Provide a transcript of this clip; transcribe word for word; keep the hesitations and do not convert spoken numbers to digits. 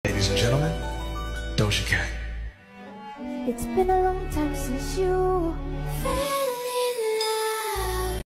Ladies and gentlemen, Doja Cat. It's been a long time since you